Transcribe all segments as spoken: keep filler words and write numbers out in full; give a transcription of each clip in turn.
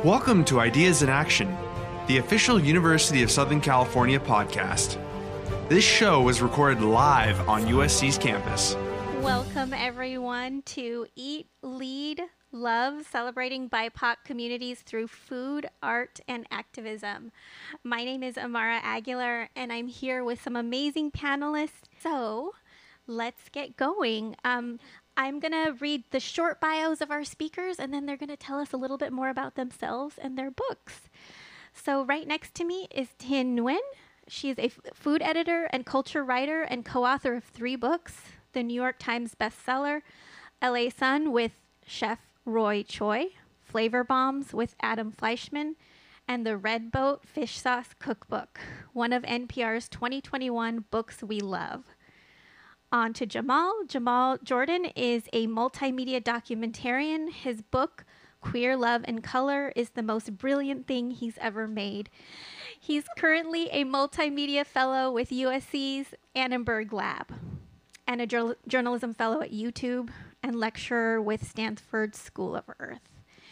Welcome to Ideas in Action, the official University of Southern California podcast. This show was recorded live on U S C's campus. Welcome, everyone, to Eat, Lead, Love, celebrating B I P O C communities through food, art, and activism. My name is Amara Aguilar, and I'm here with some amazing panelists. So let's get going. Um, I'm going to read the short bios of our speakers, and then they're going to tell us a little bit more about themselves and their books. So right next to me is Tien Nguyen. She is a f- food editor and culture writer and co-author of three books, the New York Times bestseller, L A Sun with Chef Roy Choi, Flavor Bombs with Adam Fleischman, and the Red Boat Fish Sauce Cookbook, one of N P R's twenty twenty-one books we love. On to Jamal. Jamal Jordan is a multimedia documentarian. His book, Queer Love and Color, is the most brilliant thing he's ever made. He's currently a multimedia fellow with U S C's Annenberg Lab and a jour- journalism fellow at YouTube and lecturer with Stanford School of Earth.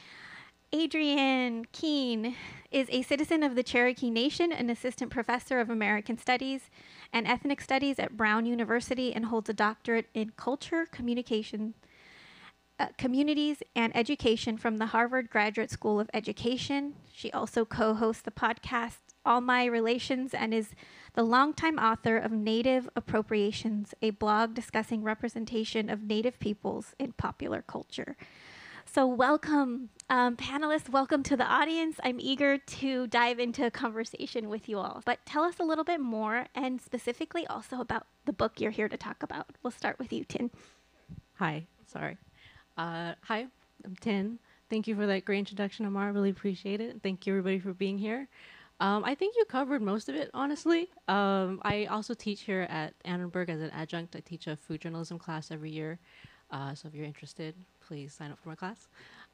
Adrienne Keene is a citizen of the Cherokee Nation, an assistant professor of American Studies and Ethnic Studies at Brown University, and holds a doctorate in culture, communication, uh, communities, and education from the Harvard Graduate School of Education. She also co-hosts the podcast All My Relations and is the longtime author of Native Appropriations, a blog discussing representation of Native peoples in popular culture. So welcome, um, panelists, welcome to the audience. I'm eager to dive into a conversation with you all. But tell us a little bit more, and specifically also about the book you're here to talk about. We'll start with you, Tien. Hi, sorry. Uh, hi, I'm Tien. Thank you for that great introduction, Amar. I really appreciate it. Thank you, everybody, for being here. Um, I think you covered most of it, honestly. Um, I also teach here at Annenberg as an adjunct. I teach a food journalism class every year. Uh, so if you're interested, please sign up for my class.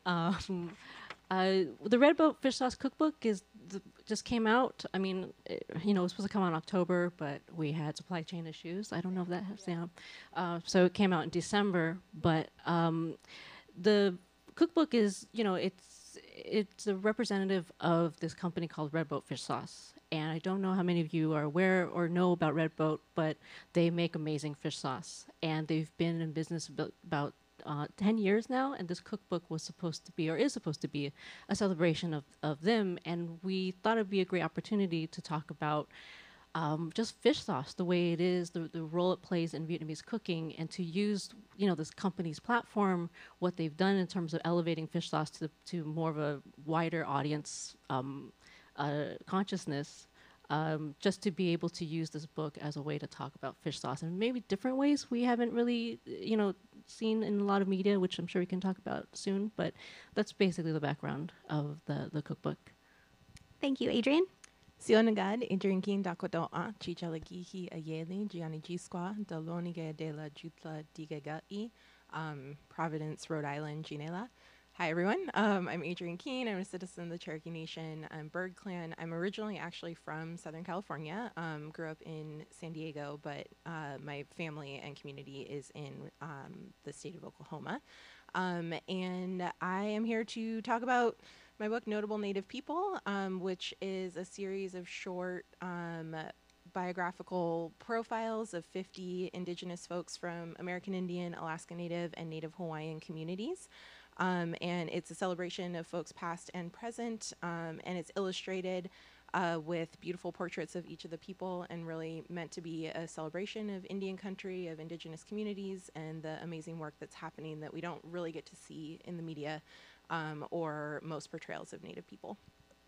Um, uh, the Red Boat Fish Sauce Cookbook is the, just came out. I mean, it, you know, it was supposed to come out in October, but we had supply chain issues. I don't know if that has, yeah. Uh, so it came out in December, but um, the cookbook is, you know, it's it's a representative of this company called Red Boat Fish Sauce. And I don't know how many of you are aware or know about Red Boat, but they make amazing fish sauce. And they've been in business about, about uh, ten years now. And this cookbook was supposed to be, or is supposed to be, a celebration of, of them. And we thought it'd be a great opportunity to talk about um, just fish sauce, the way it is, the, the role it plays in Vietnamese cooking, and to use, you know, this company's platform, what they've done in terms of elevating fish sauce to, to more of a wider audience um Uh, consciousness, um, just to be able to use this book as a way to talk about fish sauce and maybe different ways we haven't really, you know, seen in a lot of media, which I'm sure we can talk about soon. But that's basically the background of the, the cookbook. Thank you, Adrienne. Sionagad, Adrienne Keene, Dakodoa, Chichalagihi, Ayeli, Gianni Gisqua, Daloniga de la Jutla Digagai, Providence, Rhode Island, Ginela. Hi, everyone. Um, I'm Adrienne Keene. I'm a citizen of the Cherokee Nation. I'm Bird Clan. I'm originally actually from Southern California. Um, grew up in San Diego, but uh, my family and community is in um, the state of Oklahoma. Um, and I am here to talk about my book, Notable Native People, um, which is a series of short um, biographical profiles of fifty Indigenous folks from American Indian, Alaska Native, and Native Hawaiian communities. Um, and it's a celebration of folks past and present, um, and it's illustrated uh, with beautiful portraits of each of the people, and really meant to be a celebration of Indian country, of Indigenous communities, and the amazing work that's happening that we don't really get to see in the media um, or most portrayals of Native people.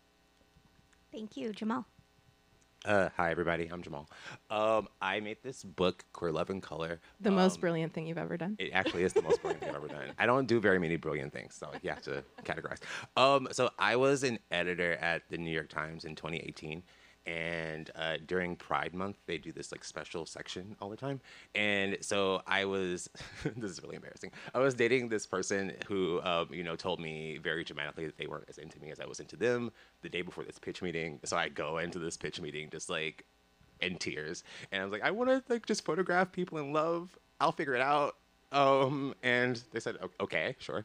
Thank you, Jamal. Uh, hi, everybody. I'm Jamal. Um, I made this book, Queer Love and Color. The um, most brilliant thing you've ever done. It actually is the most brilliant thing I've ever done. I don't do very many brilliant things, so you have to categorize. Um, so I was an editor at the New York Times in twenty eighteen. And uh, during Pride Month, they do this like special section all the time. And so I was, this is really embarrassing. I was dating this person who, um, you know, told me very dramatically that they weren't as into me as I was into them the day before this pitch meeting. So I go into this pitch meeting just like in tears. And I was like, I want to like just photograph people in love. I'll figure it out. Um, and they said, "O- okay, sure."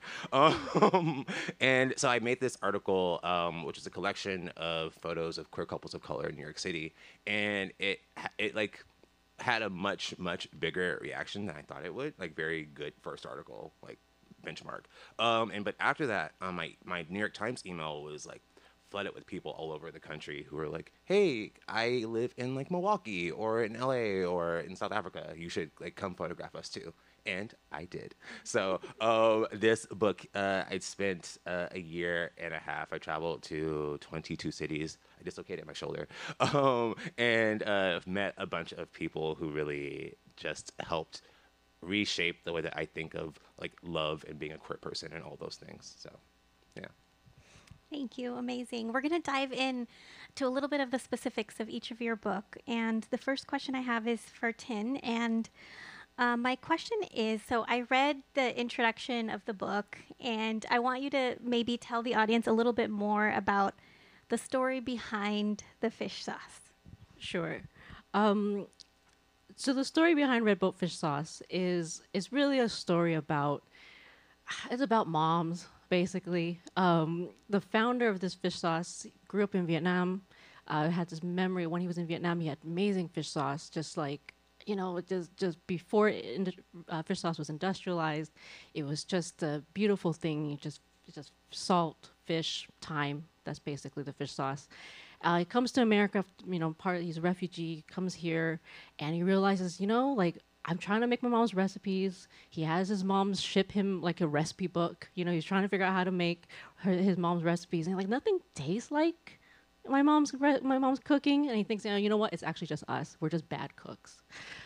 Um, and so I made this article, um, which is a collection of photos of queer couples of color in New York City, and it ha- it like had a much much bigger reaction than I thought it would. Like very good first article, like benchmark. Um, and but after that, um, my my New York Times email was like flooded with people all over the country who were like, "Hey, I live in like Milwaukee or in L A or in South Africa. You should like come photograph us too." And I did. So um, this book, uh, I spent uh, a year and a half. I traveled to twenty-two cities. I dislocated my shoulder, um, and uh, met a bunch of people who really just helped reshape the way that I think of like love and being a queer person and all those things. So, yeah. Thank you. Amazing. We're going to dive in to a little bit of the specifics of each of your book. And the first question I have is for Tin. And um, my question is, so I read the introduction of the book, and I want you to maybe tell the audience a little bit more about the story behind the fish sauce. Sure. Um, so the story behind Red Boat Fish Sauce is is really a story about, it's about moms, basically. Um, the founder of this fish sauce grew up in Vietnam, uh, had this memory when he was in Vietnam, he had amazing fish sauce, just like, you know, just just before ind- uh, fish sauce was industrialized, it was just a beautiful thing. You just just salt, fish, thyme. That's basically the fish sauce. Uh, he comes to America, you know, part he's a refugee, comes here, and he realizes, you know, like, I'm trying to make my mom's recipes. He has his mom ship him like a recipe book. You know, he's trying to figure out how to make her, his mom's recipes, and like nothing tastes like my mom's re- my mom's cooking. And he thinks, you know, you know what? It's actually just us. We're just bad cooks.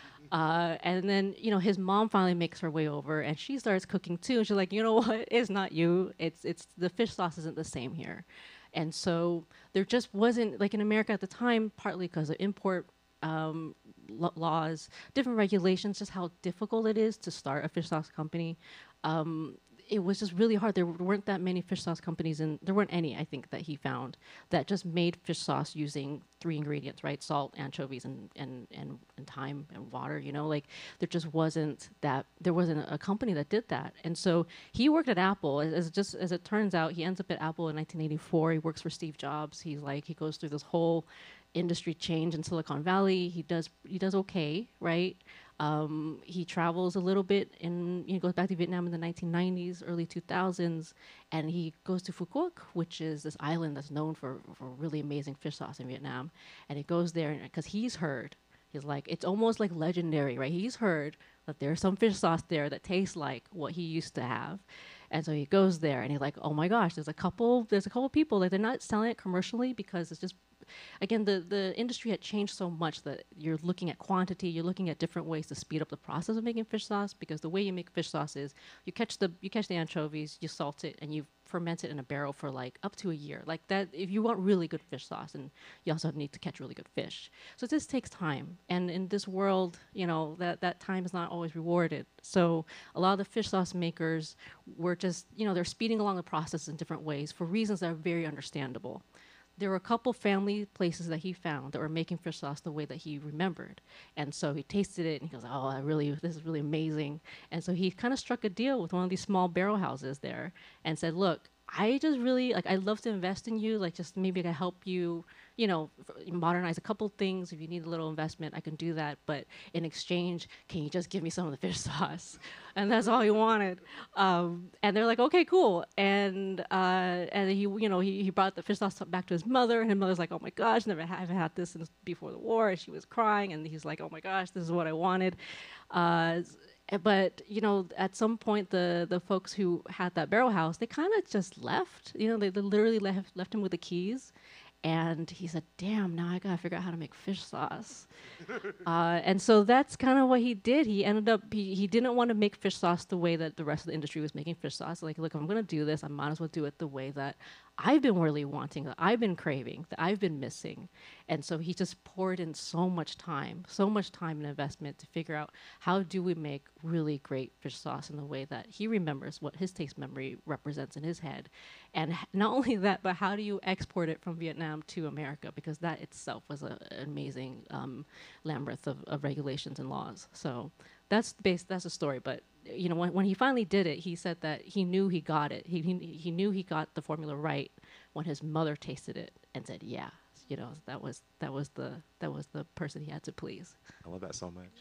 Uh, and then, you know, his mom finally makes her way over, and she starts cooking too. And she's like, you know what? It's not you. It's it's the fish sauce isn't the same here. And so there just wasn't, like in America at the time, partly because of import um, lo- laws, different regulations, just how difficult it is to start a fish sauce company. Um, it was just really hard. There weren't that many fish sauce companies, and there weren't any, I think, that he found that just made fish sauce using three ingredients, right? Salt, anchovies, and and and, and thyme and water. You know, like there just wasn't that. There wasn't a company that did that. And so he worked at Apple. As, as just as it turns out, he ends up at Apple in nineteen eighty-four. He works for Steve Jobs. He's like he goes through this whole industry change in Silicon Valley. He does he does okay, right? Um, he travels a little bit, and he goes back to Vietnam in the nineteen nineties, early two thousands, and he goes to Phu Quoc, which is this island that's known for, for really amazing fish sauce in Vietnam. And he goes there because he's heard, he's like, it's almost like legendary, right? He's heard that there's some fish sauce there that tastes like what he used to have. And so he goes there, and he's like, oh my gosh, there's a couple, there's a couple people, like they're not selling it commercially because it's just, again, the, the industry had changed so much that you're looking at quantity, you're looking at different ways to speed up the process of making fish sauce, because the way you make fish sauce is you catch the you catch the anchovies, you salt it, and you ferment it in a barrel for like up to a year. Like that, if you want really good fish sauce, and you also need to catch really good fish. So this takes time, and in this world, you know, that, that time is not always rewarded. So a lot of the fish sauce makers were just, you know, they're speeding along the process in different ways for reasons that are very understandable. There were a couple family places that he found that were making fish sauce the way that he remembered. And so he tasted it, and he goes, oh, I really, this is really amazing. And so he kind of struck a deal with one of these small barrel houses there and said, look, I just really, like, I'd love to invest in you. Like, just maybe I can help you, you know, f- modernize a couple things. If you need a little investment, I can do that. But in exchange, can you just give me some of the fish sauce? And that's all he wanted. Um, and they're like, okay, cool. And uh, and he, you know, he, he brought the fish sauce back to his mother, and his mother's like, oh my gosh, never ha- haven't had this since before the war. And she was crying, and he's like, oh my gosh, this is what I wanted. Uh, But, you know, at some point, the, the folks who had that barrel house, they kind of just left. You know, they, they literally left, left him with the keys. And he said, damn, now I got to figure out how to make fish sauce. uh, and so that's kind of what he did. He ended up, he, he didn't want to make fish sauce the way that the rest of the industry was making fish sauce. Like, look, if I'm going to do this, I might as well do it the way that I've been really wanting, that I've been craving, that I've been missing. And so he just poured in so much time, so much time and investment to figure out how do we make really great fish sauce in the way that he remembers what his taste memory represents in his head. And h- not only that, but how do you export it from Vietnam to America? Because that itself was a, an amazing um, labyrinth of, of regulations and laws. So that's based, that's a story, but you know, when, when he finally did it, he said that he knew he got it. He, he he knew he got the formula right when his mother tasted it and said, "Yeah, you know, that was that was the that was the person he had to please." I love that so much.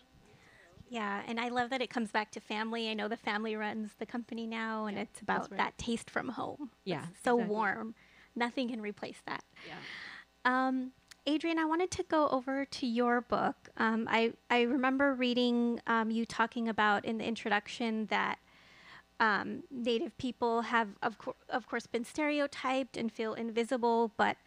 Yeah, and I love that it comes back to family. I know the family runs the company now, and Yeah, it's about that's right. that taste from home. Yeah, It's so exactly. warm. Nothing can replace that. Yeah. Um, Adrienne, I wanted to go over to your book. Um, I, I remember reading um, you talking about in the introduction that um, Native people have, of, co- of course, been stereotyped and feel invisible, but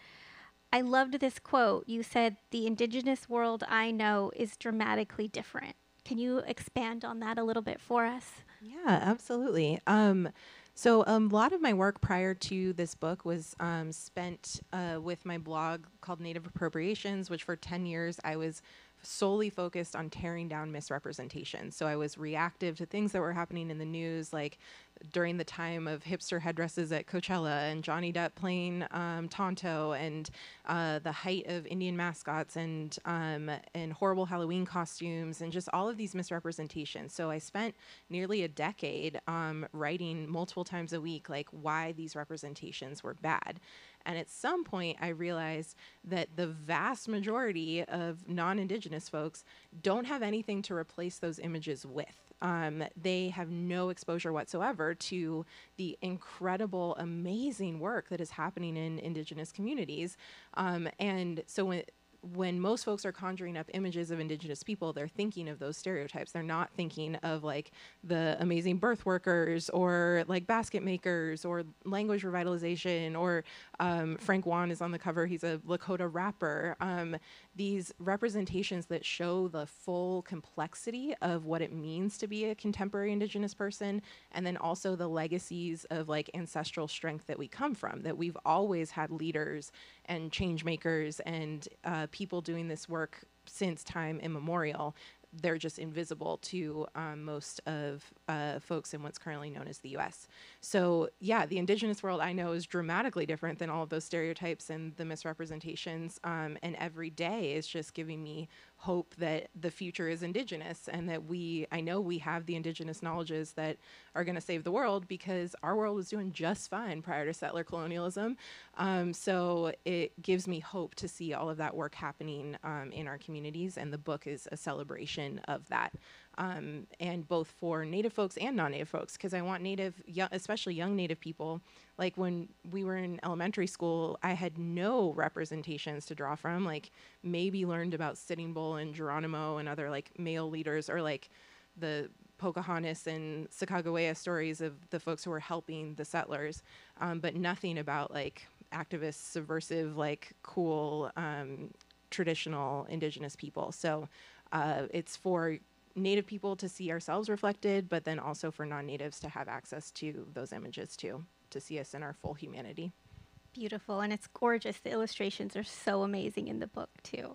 I loved this quote. You said, "The indigenous world I know is dramatically different." Can you expand on that a little bit for us? Yeah, absolutely. Um, so a lot of my work prior to this book was um, spent uh, with my blog called Native Appropriations, which for ten years I was solely focused on tearing down misrepresentation. So I was reactive to things that were happening in the news, like during the time of hipster headdresses at Coachella and Johnny Depp playing um, Tonto, and uh, the height of Indian mascots and um, and horrible Halloween costumes, and just all of these misrepresentations. So I spent nearly a decade um, writing multiple times a week, like why these representations were bad. And at some point, I realized that the vast majority of non-Indigenous folks don't have anything to replace those images with. Um, they have no exposure whatsoever to the incredible, amazing work that is happening in Indigenous communities. Um, and so when when most folks are conjuring up images of Indigenous people, they're thinking of those stereotypes. They're not thinking of like the amazing birth workers or like basket makers or language revitalization or um, Frank Wan is on the cover. He's a Lakota rapper. Um, these representations that show the full complexity of what it means to be a contemporary Indigenous person, and then also the legacies of like ancestral strength that we come from, that we've always had leaders and change makers and uh, people doing this work since time immemorial. They're just invisible to um, most of uh, folks in what's currently known as the U S. So yeah, the Indigenous world I know is dramatically different than all of those stereotypes and the misrepresentations. Um, and every day is just giving me hope that the future is Indigenous, and that we, I know we have the Indigenous knowledges that are going to save the world, because our world was doing just fine prior to settler colonialism. Um, so it gives me hope to see all of that work happening um, in our communities, and the book is a celebration of that. Um, and both for Native folks and non-Native folks, because I want Native, young, especially young Native people, like when we were in elementary school, I had no representations to draw from, like maybe learned about Sitting Bull and Geronimo and other like male leaders, or like the Pocahontas and Sacagawea stories of the folks who were helping the settlers, um, but nothing about like activist, subversive, like cool, um, traditional Indigenous people. So uh, it's for Native people to see ourselves reflected, but then also for non-Natives to have access to those images too, to see us in our full humanity. Beautiful, and it's gorgeous. The illustrations are so amazing in the book too.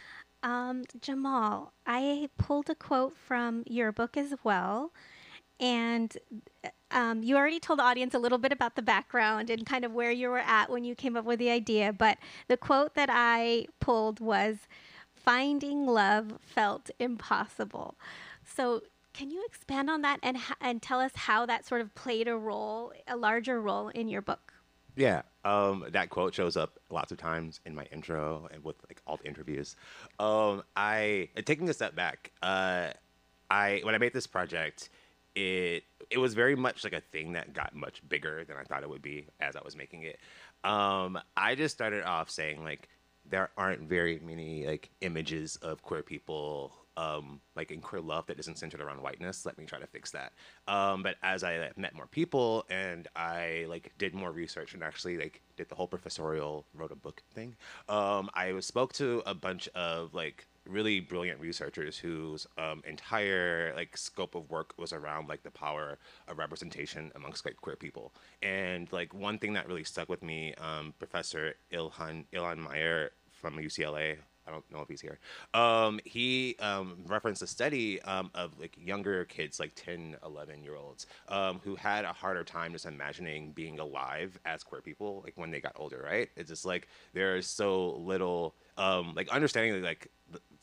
Um, Jamal, I pulled a quote from your book as well, and um, you already told the audience a little bit about the background and kind of where you were at when you came up with the idea, but the quote that I pulled was, "Finding love felt impossible." So can you expand on that and, and tell us how that sort of played a role, a larger role in your book? Yeah, um, that quote shows up lots of times in my intro and with like all the interviews. Um, I taking a step back. Uh, I when I made this project, it it was very much like a thing that got much bigger than I thought it would be as I was making it. Um, I just started off saying like there aren't very many like images of queer people um, like in queer love that isn't centered around whiteness. Let me try to fix that. Um, but as I like, met more people and I like did more research and actually like did the whole professorial, wrote a book thing, um, I spoke to a bunch of like really brilliant researchers whose um, entire like scope of work was around like the power of representation amongst like queer people. And like one thing that really stuck with me, um, Professor Ilhan Ilhan Meyer from U C L A, I don't know if he's here. Um, he um, referenced a study um, of like younger kids, like ten, eleven year olds, um, who had a harder time just imagining being alive as queer people, like when they got older, right? It's just like there's so little, um, like understanding like the,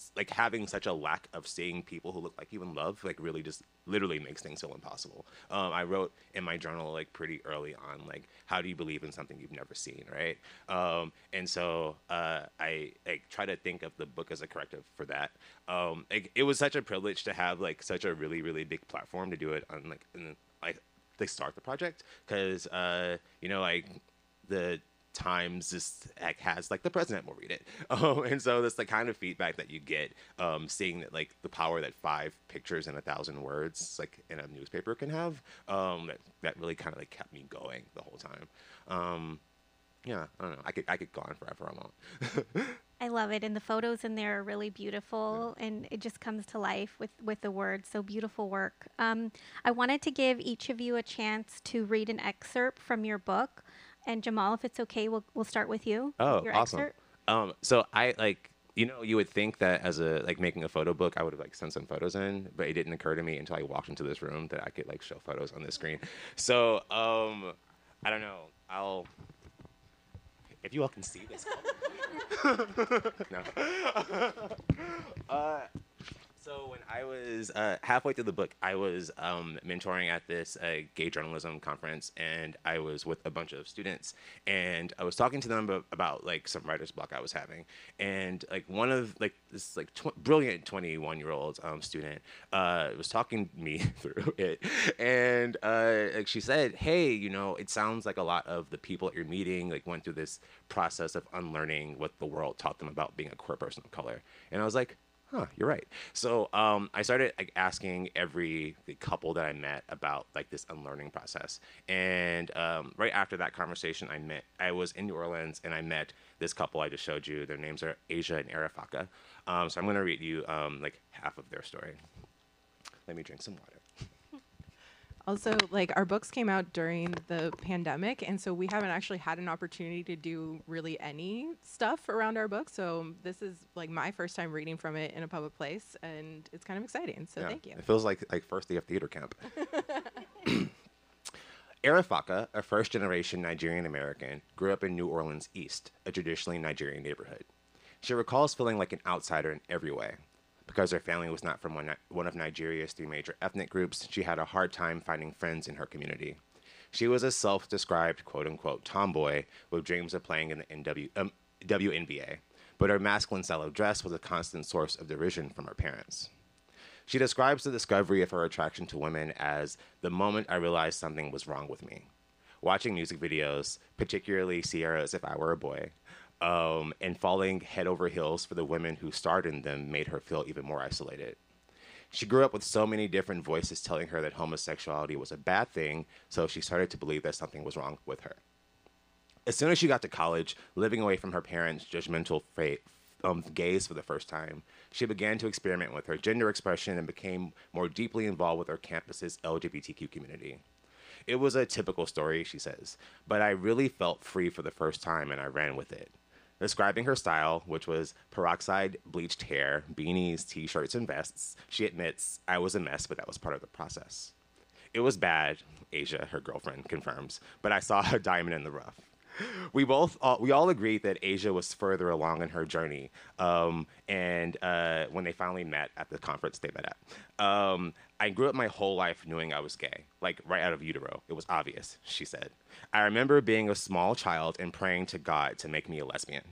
like having such a lack of seeing people who look like you in love, like really just literally makes things feel impossible. Um, I wrote in my journal like pretty early on, like, how do you believe in something you've never seen, right? Um, and so uh, I like try to think of the book as a corrective for that. Um, like, it was such a privilege to have like such a really, really big platform to do it on, like, in, like, they start the project, because uh, you know, like the Times just like, has like the president will read it, um, and so that's the kind of feedback that you get, um, seeing that like the power that five pictures and a thousand words like in a newspaper can have. Um, that that really kind of like kept me going the whole time. Um, yeah, I don't know. I could I could go on forever. I won't. I love it, and the photos in there are really beautiful, yeah. And it just comes to life with, with the words. So beautiful work. Um, I wanted to give each of you a chance to read an excerpt from your book. And Jamal, if it's okay, we'll we'll start with you. Oh, with your awesome. Excerpt. Um, so I like, you know, you would think that as a like making a photo book, I would have like sent some photos in, but it didn't occur to me until I walked into this room that I could like show photos on the screen. So um, I don't know. I'll. If you all can see this. No. uh, so when I was uh, halfway through the book, I was um, mentoring at this uh, gay journalism conference, and I was with a bunch of students, and I was talking to them about, about like some writer's block I was having, and like one of like this like tw- brilliant twenty-one year old um, student uh, was talking me through it, and uh, like she said, "Hey, you know, it sounds like a lot of the people at your meeting like went through this process of unlearning what the world taught them about being a queer person of color," and I was like, huh, you're right. So um, I started like asking every the couple that I met about like this unlearning process. And um, right after that conversation, I met, I was in New Orleans, and I met this couple I just showed you. Their names are Asia and Arafaka. Um, so I'm going to read you um, like half of their story. Let me drink some water. Also, like, our books came out during the pandemic, and so we haven't actually had an opportunity to do really any stuff around our book. So this is like my first time reading from it in a public place, and it's kind of exciting. So yeah, thank you. It feels like like first day of theater camp. Arafaka, a first-generation Nigerian American, grew up in New Orleans East, a traditionally Nigerian neighborhood. She recalls feeling like an outsider in every way. Because her family was not from one, one of Nigeria's three major ethnic groups, she had a hard time finding friends in her community. She was a self-described, quote-unquote, tomboy with dreams of playing in the N W, um, W N B A, but her masculine style of dress was a constant source of derision from her parents. She describes the discovery of her attraction to women as the moment I realized something was wrong with me. Watching music videos, particularly Sierra's If I Were a Boy, Um, and falling head over heels for the women who starred in them made her feel even more isolated. She grew up with so many different voices telling her that homosexuality was a bad thing, so she started to believe that something was wrong with her. As soon as she got to college, living away from her parents' judgmental fa- um, gaze for the first time, she began to experiment with her gender expression and became more deeply involved with her campus's L G B T Q community. It was a typical story, she says, but I really felt free for the first time, and I ran with it. Describing her style, which was peroxide bleached hair, beanies, t-shirts, and vests, she admits, I was a mess, but that was part of the process. It was bad, Asia, her girlfriend, confirms, but I saw a diamond in the rough. We both, all, we all agreed that Asia was further along in her journey, um, and uh, when they finally met at the conference they met at. Um, I grew up my whole life knowing I was gay, like right out of utero. It was obvious, she said. I remember being a small child and praying to God to make me a lesbian.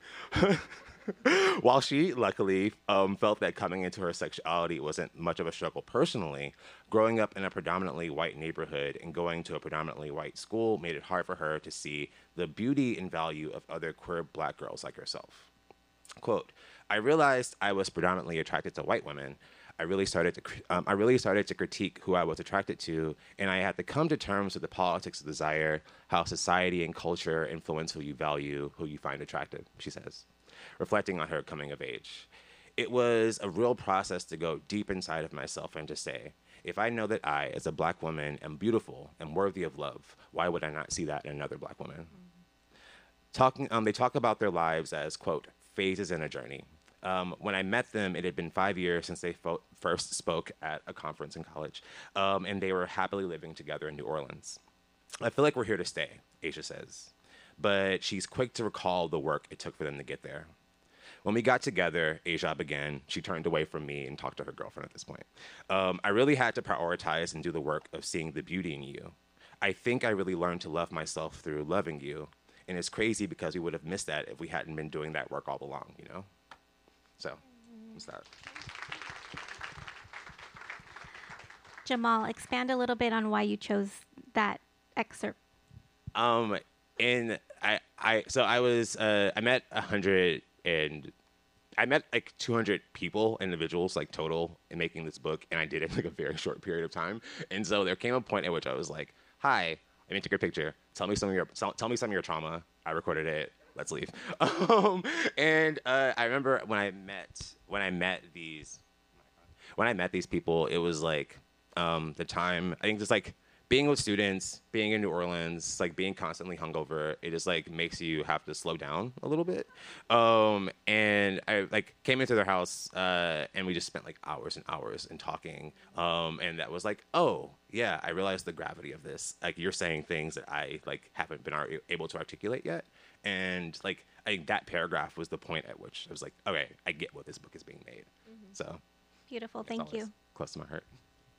While she, luckily, um, felt that coming into her sexuality wasn't much of a struggle personally, growing up in a predominantly white neighborhood and going to a predominantly white school made it hard for her to see the beauty and value of other queer black girls like herself. Quote, I realized I was predominantly attracted to white women. I really started to um, I really started to critique who I was attracted to, and I had to come to terms with the politics of desire, how society and culture influence who you value, who you find attractive, she says, reflecting on her coming of age. It was a real process to go deep inside of myself and to say, if I know that I, as a black woman, am beautiful and worthy of love, why would I not see that in another black woman? Mm-hmm. Talking, um, they talk about their lives as, quote, phases in a journey. Um, when I met them, it had been five years since they fo- first spoke at a conference in college, um, and they were happily living together in New Orleans. I feel like we're here to stay, Asia says, but she's quick to recall the work it took for them to get there. when we got together, Asia began. She turned away from me and talked to her girlfriend at this point. Um, I really had to prioritize and do the work of seeing the beauty in you. I think I really learned to love myself through loving you. And it's crazy because we would have missed that if we hadn't been doing that work all along, you know? So, what's that? Jamal, expand a little bit on why you chose that excerpt. Um, and I, I, so I was, uh, I met a hundred and I met like two hundred people, individuals, like total, in making this book, and I did it in like a very short period of time. And so there came a point at which I was like, "Hi, let me take your picture. Tell me some of your, tell, tell me some of your trauma. I recorded it. Let's leave." Um, and uh, I remember when I met, when I met these, when I met these people, it was like um, the time. I think just like being with students, being in New Orleans, like being constantly hungover, it just like makes you have to slow down a little bit. Um, and I like came into their house uh, and we just spent like hours and hours in talking. Um, and that was like, oh yeah, I realized the gravity of this. Like you're saying things that I like haven't been ar- able to articulate yet. And like I think that paragraph was the point at which I was like, okay, I get what this book is being made. Mm-hmm. So beautiful, thank you. Close to my heart.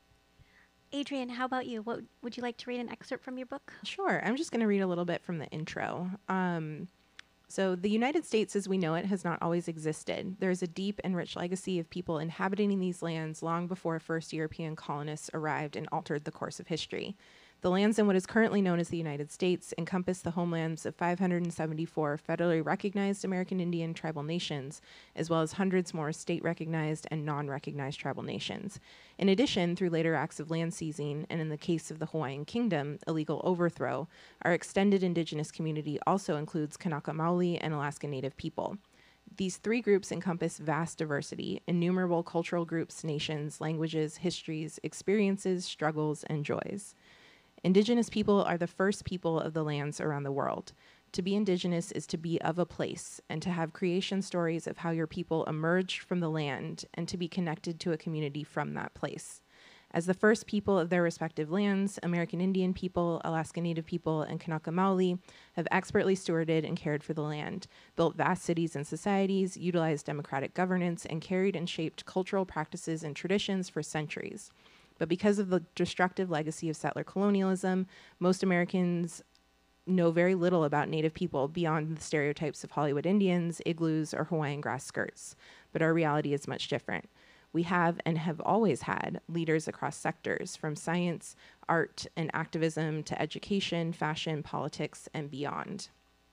Adrienne, how about you? What would you like to read an excerpt from your book? Sure. I'm just going to read a little bit from the intro. Um, so the United States as we know it has not always existed. There is a deep and rich legacy of people inhabiting these lands long before first European colonists arrived and altered the course of history. The lands in what is currently known as the United States encompass the homelands of five hundred seventy-four federally recognized American Indian tribal nations, as well as hundreds more state-recognized and non-recognized tribal nations. In addition, through later acts of land seizing, and in the case of the Hawaiian Kingdom, illegal overthrow, our extended indigenous community also includes Kanaka Maoli and Alaska Native people. These three groups encompass vast diversity, innumerable cultural groups, nations, languages, histories, experiences, struggles, and joys. Indigenous people are the first people of the lands around the world. To be indigenous is to be of a place and to have creation stories of how your people emerged from the land and to be connected to a community from that place. As the first people of their respective lands, American Indian people, Alaska Native people, and Kanaka Maoli have expertly stewarded and cared for the land, built vast cities and societies, utilized democratic governance, and carried and shaped cultural practices and traditions for centuries. But because of the destructive legacy of settler colonialism, most Americans know very little about Native people beyond the stereotypes of Hollywood Indians, igloos, or Hawaiian grass skirts. But our reality is much different. We have and have always had leaders across sectors, from science, art, and activism to education, fashion, politics, and beyond.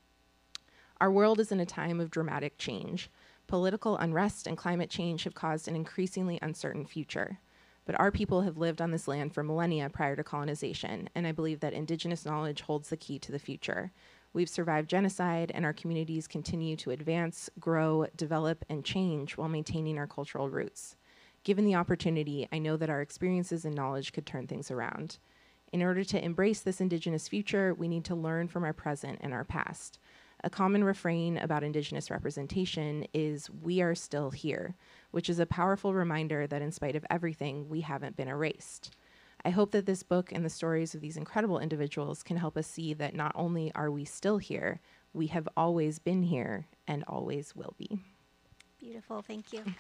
Our world is in a time of dramatic change. Political unrest and climate change have caused an increasingly uncertain future. But our people have lived on this land for millennia prior to colonization, and I believe that indigenous knowledge holds the key to the future. We've survived genocide, and our communities continue to advance, grow, develop, and change while maintaining our cultural roots. Given the opportunity, I know that our experiences and knowledge could turn things around. In order to embrace this indigenous future, we need to learn from our present and our past. A common refrain about indigenous representation is, "We are still here," which is a powerful reminder that in spite of everything, we haven't been erased. I hope that this book and the stories of these incredible individuals can help us see that not only are we still here, we have always been here and always will be. Beautiful, thank you.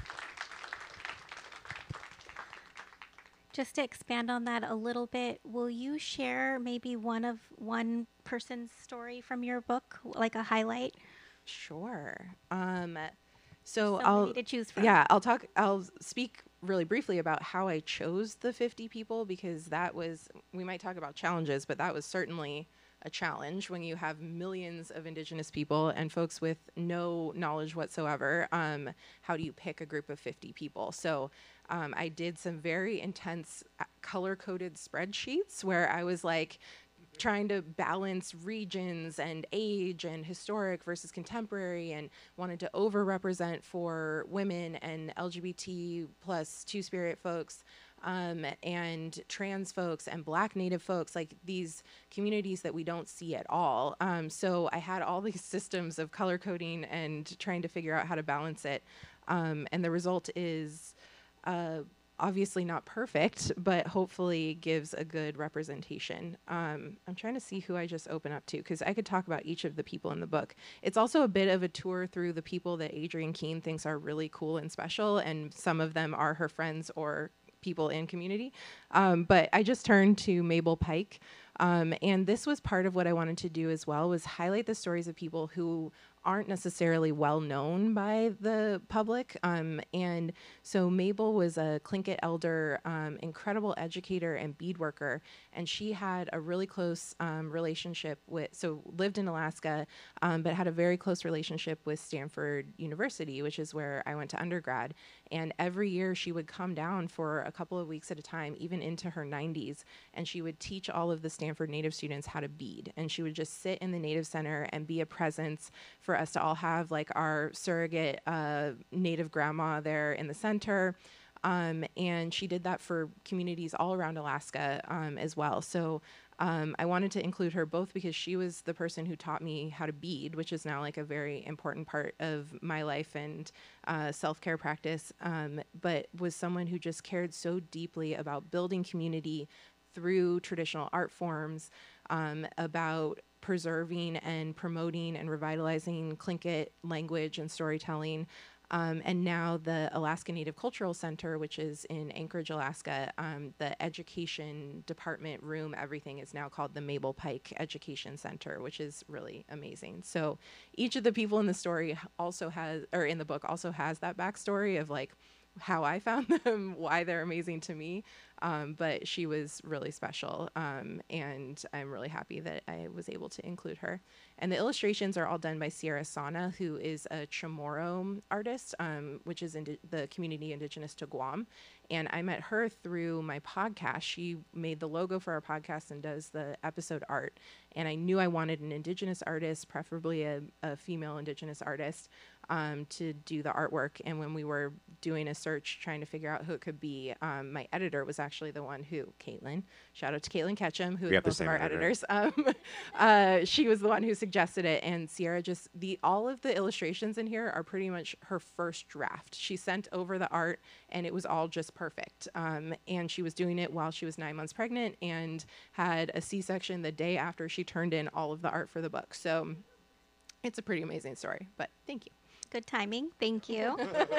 Just to expand on that a little bit, will you share maybe one of one person's story from your book, like a highlight? Sure. Um, so, so I'll many to choose from. Yeah, I'll talk. I'll speak really briefly about how I chose the fifty people, because that was, we might talk about challenges, but that was certainly a challenge when you have millions of indigenous people and folks with no knowledge whatsoever. Um, how do you pick a group of fifty people? So um, I did some very intense uh, color-coded spreadsheets where I was like trying to balance regions and age and historic versus contemporary, and wanted to overrepresent for women and L G B T plus two-spirit folks, um, and trans folks and Black Native folks, like these communities that we don't see at all. Um, so I had all these systems of color coding and trying to figure out how to balance it. Um, and the result is uh, obviously not perfect, but hopefully gives a good representation. Um, I'm trying to see who I just opened up to, because I could talk about each of the people in the book. It's also a bit of a tour through the people that Adrienne Keene thinks are really cool and special, and some of them are her friends or people in community. Um, but I just turned to Mabel Pike, um, and this was part of what I wanted to do as well, was highlight the stories of people who aren't necessarily well known by the public. Um, and so Mabel was a Tlingit elder, um, incredible educator and bead worker. And she had a really close um, relationship with, so lived in Alaska, um, but had a very close relationship with Stanford University, which is where I went to undergrad. And every year she would come down for a couple of weeks at a time, even into her nineties, and she would teach all of the Stanford Native students how to bead. And she would just sit in the Native Center and be a presence for us to all have like our surrogate uh, Native grandma there in the center. Um, and she did that for communities all around Alaska um, as well. So um, I wanted to include her both because she was the person who taught me how to bead, which is now like a very important part of my life and uh, self-care practice, um, but was someone who just cared so deeply about building community through traditional art forms, um, about preserving and promoting and revitalizing Tlingit language and storytelling. Um, and now the Alaska Native Cultural Center, which is in Anchorage, Alaska, um, the education department room, everything is now called the Mabel Pike Education Center, which is really amazing. So each of the people in the story also has, or in the book also has that backstory of like how I found them, why they're amazing to me. Um, but she was really special, um, and I'm really happy that I was able to include her. And the illustrations are all done by Sierra Sana, who is a Chamorro artist, um, which is indi- the community indigenous to Guam. And I met her through my podcast. She made the logo for our podcast and does the episode art. And I knew I wanted an indigenous artist, preferably a, a female indigenous artist, um, to do the artwork. And when we were doing a search trying to figure out who it could be, um, my editor was actually the one who, Caitlin, shout out to Caitlin Ketchum, who We is have the both of same our editor. editors. Um, uh, she was the one who suggested it. And Sierra just, the all of the illustrations in here are pretty much her first draft. She sent over the art and it was all just perfect. Um, and she was doing it while she was nine months pregnant and had a C-section the day after she turned in all of the art for the book. So it's a pretty amazing story, but thank you. Good timing. Thank you.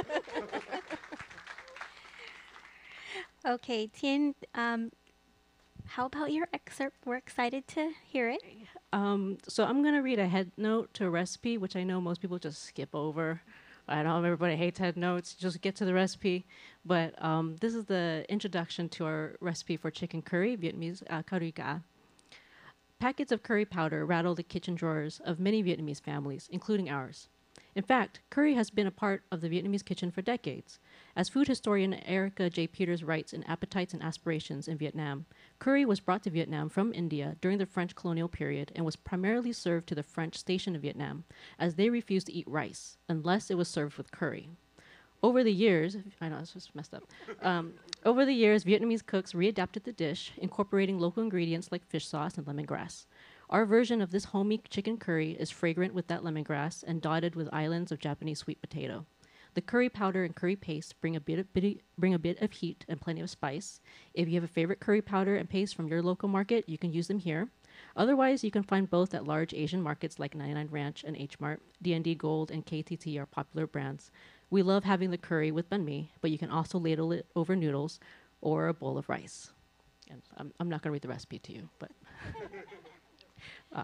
Okay, Tien, um, how about your excerpt? We're excited to hear it. Um, so I'm going to read a head note to a recipe, which I know most people just skip over. I know everybody hates head notes. Just get to the recipe. But um, this is the introduction to our recipe for chicken curry, Vietnamese uh, curry gà. Packets of curry powder rattle the kitchen drawers of many Vietnamese families, including ours. In fact, curry has been a part of the Vietnamese kitchen for decades. As food historian Erica J. Peters writes in Appetites and Aspirations in Vietnam, curry was brought to Vietnam from India during the French colonial period and was primarily served to the French stationed in Vietnam, as they refused to eat rice unless it was served with curry. Over the years, I know it's just messed up. Um, over the years, Vietnamese cooks readapted the dish, incorporating local ingredients like fish sauce and lemongrass. Our version of this homey chicken curry is fragrant with that lemongrass and dotted with islands of Japanese sweet potato. The curry powder and curry paste bring a bit of, bitty, bring a bit of heat and plenty of spice. If you have a favorite curry powder and paste from your local market, you can use them here. Otherwise, you can find both at large Asian markets like ninety-nine Ranch and H Mart. D and D Gold and K T T are popular brands. We love having the curry with banh mi, but you can also ladle it over noodles or a bowl of rice. And I'm, I'm not going to read the recipe to you, but... Uh,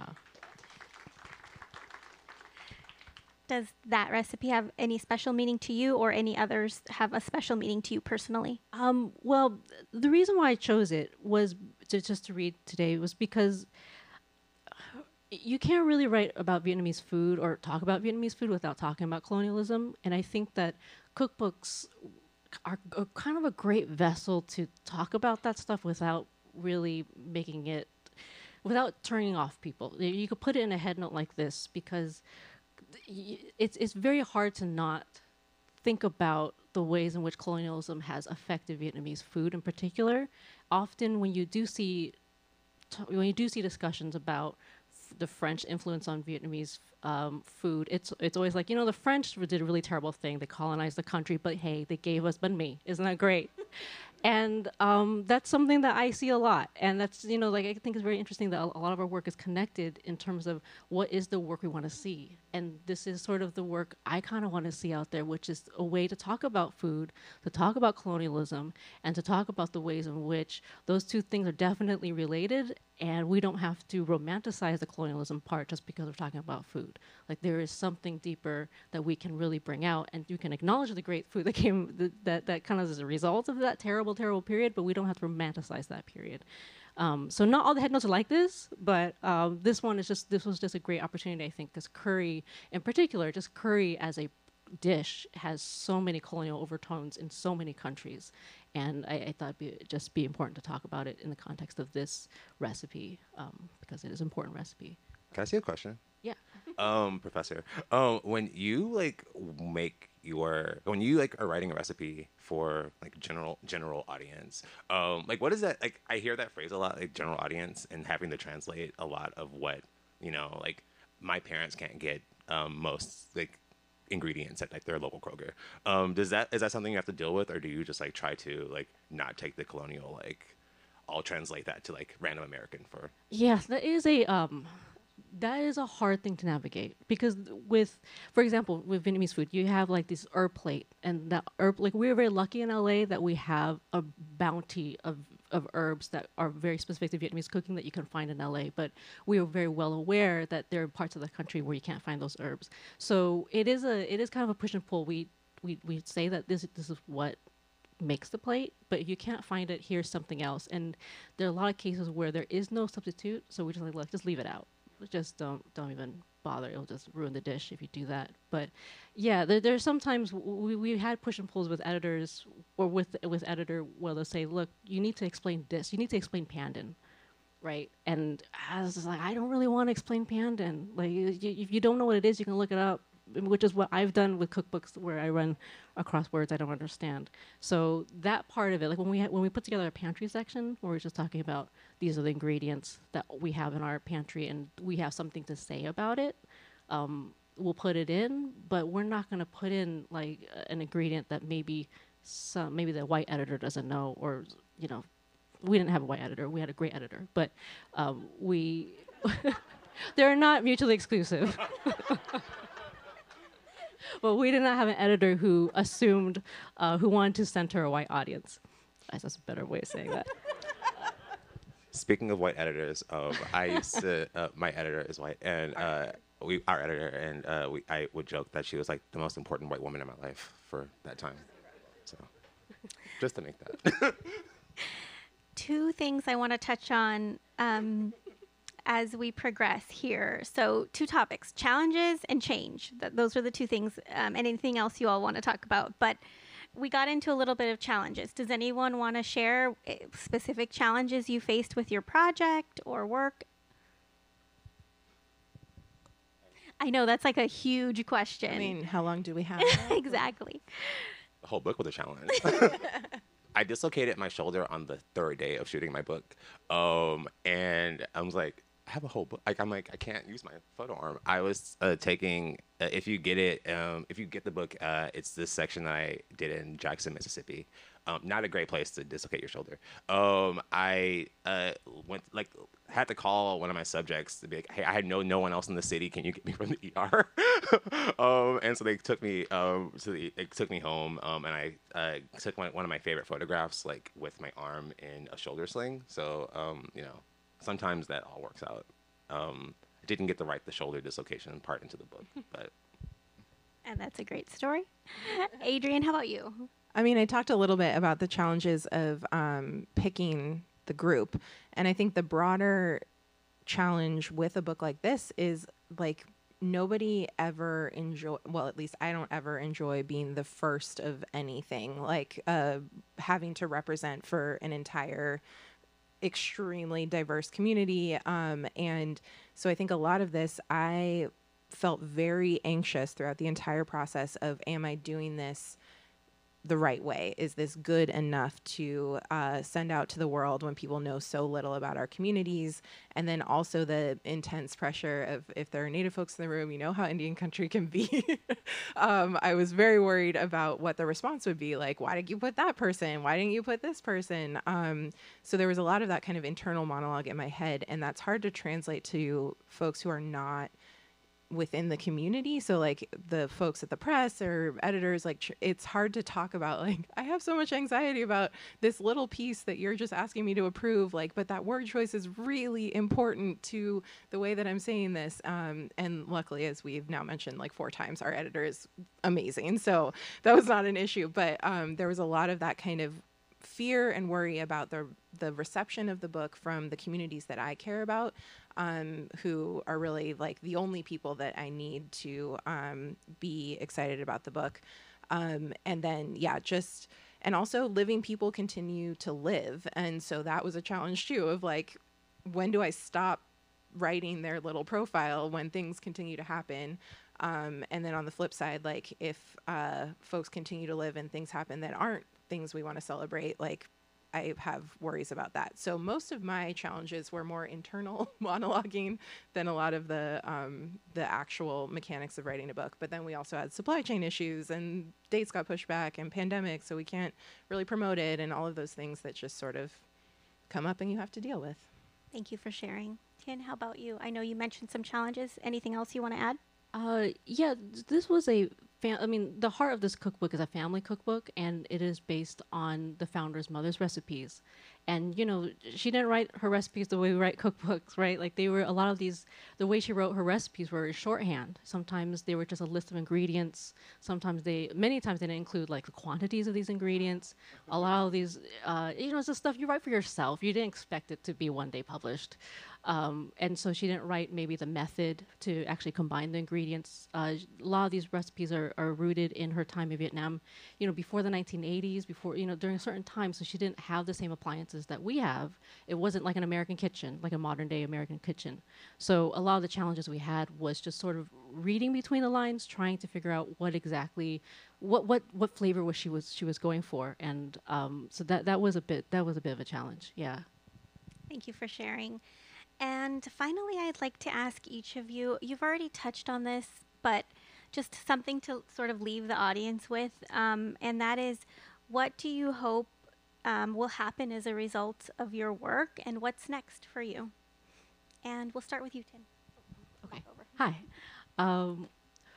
Does that recipe have any special meaning to you, or any others have a special meaning to you personally? um, well, th- the reason why I chose it was to, just to read today was because you can't really write about Vietnamese food or talk about Vietnamese food without talking about colonialism. And I think that cookbooks are a, kind of a great vessel to talk about that stuff without really making it, without turning off people. You- You could put it in a head note like this because y- it's it's very hard to not think about the ways in which colonialism has affected Vietnamese food in particular. Often when you do see t- when you do see discussions about f- the French influence on Vietnamese um, food, it's it's always like, you know, the French did a really terrible thing. They colonized the country, but hey, they gave us banh mi. Isn't that great? And um, that's something that I see a lot. And that's, you know, like I think it's very interesting that a, a lot of our work is connected in terms of what is the work we want to see. And this is sort of the work I kind of want to see out there, which is a way to talk about food, to talk about colonialism, and to talk about the ways in which those two things are definitely related. And we don't have to romanticize the colonialism part just because we're talking about food. Like there is something deeper that we can really bring out, and you can acknowledge the great food that came, th that that kind of is a result of that terrible, terrible period, but we don't have to romanticize that period. Um, so not all the headnotes are like this, but um, this one is just, this was just a great opportunity, I think, because curry in particular, just curry as a dish has so many colonial overtones in so many countries. And I, I thought it'd be, just be important to talk about it in the context of this recipe, um, because it is an important recipe. Can I ask you a question? Yeah. um, Professor, um, when you like make your, when you like are writing a recipe for like general general audience, um, like what is that? Like I hear that phrase a lot, like general audience, and having to translate a lot of what, you know, like my parents can't get um, most like ingredients at like their local Kroger. Um, does that, is that something you have to deal with, or do you just like try to like not take the colonial, like I'll translate that to like random American for? Yes, that is a um, that is a hard thing to navigate, because with, for example, with Vietnamese food, you have like this herb plate, and that herb, like we're very lucky in L A that we have a bounty of of herbs that are very specific to Vietnamese cooking that you can find in L A, but we are very well aware that there are parts of the country where you can't find those herbs. So it is a, it is kind of a push and pull. We, we, we say that this, this is what makes the plate, but if you can't find it, here's something else. And there are a lot of cases where there is no substitute, so we just like, look, just leave it out. Just don't, don't even bother. It'll just ruin the dish if you do that. But yeah, there, there's sometimes we, we had push and pulls with editors or with with editor where they'll say, look, you need to explain this. You need to explain pandan, right? And I was just like, I don't really want to explain pandan. Like, you, if you don't know what it is, you can look it up, which is what I've done with cookbooks where I run across words I don't understand. So that part of it, like when we ha when we put together a pantry section, where we're just talking about these are the ingredients that we have in our pantry, and we have something to say about it, um, we'll put it in, but we're not going to put in like an ingredient that maybe some maybe the white editor doesn't know, or you know, we didn't have a white editor, we had a gray editor, but um, we they're not mutually exclusive. But we did not have an editor who assumed, uh, who wanted to center a white audience. I guess that's a better way of saying that. Speaking of white editors, um, I used to, uh, my editor is white, and uh, we, our editor, and uh, we, I would joke that she was like the most important white woman in my life for that time. So, just to make that. Two things I want to touch on um, as we progress here. So two topics, challenges and change. Th those are the two things, um, and anything else you all want to talk about. But we got into a little bit of challenges. Does anyone want to share specific challenges you faced with your project or work? I know that's like a huge question. I mean, how long do we have? Exactly. The whole book was a challenge. I dislocated my shoulder on the third day of shooting my book. Um, and I was like, I have a whole book. Like, I'm like, I can't use my photo arm. I was uh, taking, uh, if you get it, um, if you get the book, uh, it's this section that I did in Jackson, Mississippi. Um, not a great place to dislocate your shoulder. Um, I uh, went, like, had to call one of my subjects to be like, hey, I had no no one else in the city. Can you get me from the E R? um, and so they took me, um, so they, they took me home, um, and I uh, took my, one of my favorite photographs, like, with my arm in a shoulder sling. So, um, you know, sometimes that all works out. Um, I didn't get to write the shoulder dislocation part into the book, but. And that's a great story. Adrienne, how about you? I mean, I talked a little bit about the challenges of um, picking the group. And I think the broader challenge with a book like this is like nobody ever enjoy, well, at least I don't ever enjoy being the first of anything, like uh, having to represent for an entire extremely diverse community. Um, and so I think a lot of this, I felt very anxious throughout the entire process of, am I doing this the right way? Is this good enough to uh, send out to the world when people know so little about our communities? And then also the intense pressure of, if there are Native folks in the room, you know how Indian country can be. um, I was very worried about what the response would be. Like, why did you put that person? Why didn't you put this person? Um, so there was a lot of that kind of internal monologue in my head, and that's hard to translate to folks who are not within the community. So like the folks at the press or editors, like tr- it's hard to talk about, like, I have so much anxiety about this little piece that you're just asking me to approve, like, but that word choice is really important to the way that I'm saying this. Um, and luckily, as we've now mentioned like four times, our editor is amazing. So that was not an issue, but um, there was a lot of that kind of fear and worry about the the reception of the book from the communities that I care about, um, who are really like the only people that I need to um, be excited about the book. Um, and then, yeah, just, and also living people continue to live. And so that was a challenge too, of like, when do I stop writing their little profile when things continue to happen? Um, and then on the flip side, like if uh, folks continue to live and things happen that aren't things we want to celebrate, like I have worries about that. So most of my challenges were more internal monologuing than a lot of the um, the actual mechanics of writing a book. But then we also had supply chain issues and dates got pushed back and pandemic, so we can't really promote it, and all of those things that just sort of come up and you have to deal with. Thank you for sharing. Tien, how about you? I know you mentioned some challenges. Anything else you want to add? Uh, yeah, th- this was a, fam- I mean, the heart of this cookbook is a family cookbook, and it is based on the founder's mother's recipes. And, you know, she didn't write her recipes the way we write cookbooks, right? Like they were, a lot of these, the way she wrote her recipes were in shorthand. Sometimes they were just a list of ingredients. Sometimes they, many times they didn't include like the quantities of these ingredients. A lot of these, uh, you know, it's the stuff you write for yourself. You didn't expect it to be one day published. Um, and so she didn't write maybe the method to actually combine the ingredients. Uh, a lot of these recipes are, are rooted in her time in Vietnam, you know, before the nineteen eighties, before, you know, during a certain time. So she didn't have the same appliances that we have. It wasn't like an American kitchen, like a modern day American kitchen. So a lot of the challenges we had was just sort of reading between the lines, trying to figure out what exactly, what what what flavor was she was she was going for. And um, so that that was a bit that was a bit of a challenge. Yeah. Thank you for sharing. And finally, I'd like to ask each of you, you've already touched on this, but just something to sort of leave the audience with, um, and that is, what do you hope um, will happen as a result of your work, and what's next for you? And we'll start with you, Tien. Okay. Hi. Um,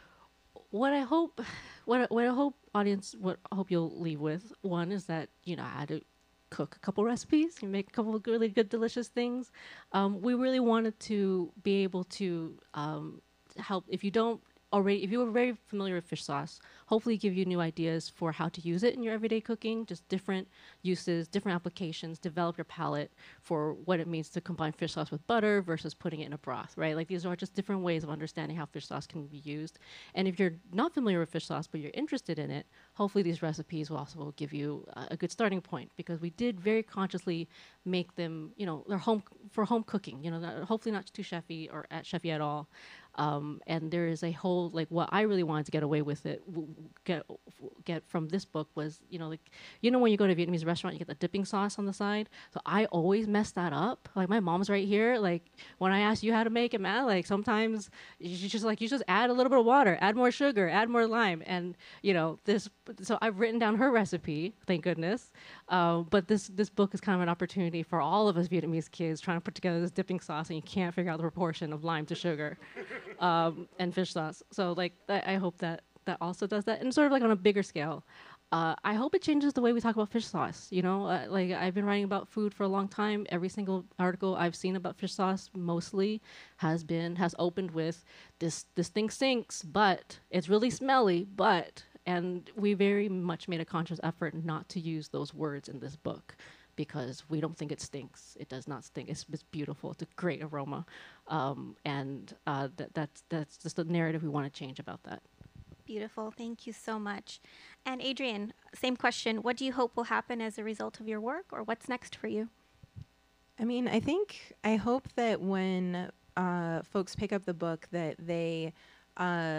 what I hope, what I, what I hope audience, what I hope you'll leave with, one is that, you know, I had to cook a couple recipes, you make a couple of really good, delicious things. Um, we really wanted to be able to um, help, if you don't already, if you were very familiar with fish sauce, hopefully give you new ideas for how to use it in your everyday cooking, just different uses, different applications, develop your palate for what it means to combine fish sauce with butter versus putting it in a broth, right? Like these are just different ways of understanding how fish sauce can be used. And if you're not familiar with fish sauce, but you're interested in it, hopefully these recipes will also give you uh, a good starting point, because we did very consciously make them, you know, they're home for home cooking, you know, not, hopefully not too chefy or at chefy at all. Um, and there is a whole, like, what I really wanted to get away with it, w- get get from this book was, you know, like, you know, when you go to a Vietnamese restaurant, you get the dipping sauce on the side. So I always mess that up. Like, my mom's right here. Like, when I ask you how to make it, man, like, sometimes you just, like, you just add a little bit of water, add more sugar, add more lime. And, you know, this, so I've written down her recipe, thank goodness. Uh, but this, this book is kind of an opportunity for all of us Vietnamese kids trying to put together this dipping sauce, and you can't figure out the proportion of lime to sugar. Um, and fish sauce. So like, I, I hope that that also does that, and sort of like on a bigger scale. Uh, I hope it changes the way we talk about fish sauce. You know, uh, like I've been writing about food for a long time. Every single article I've seen about fish sauce mostly has been has opened with this this thing stinks, but it's really smelly, but, and we very much made a conscious effort not to use those words in this book, because we don't think it stinks. It does not stink. It's, it's beautiful. It's a great aroma. Um, and uh, that, that's, that's just the narrative we want to change about that. Beautiful. Thank you so much. And Adrienne, same question. What do you hope will happen as a result of your work, or what's next for you? I mean, I think, I hope that when uh, folks pick up the book, that they uh,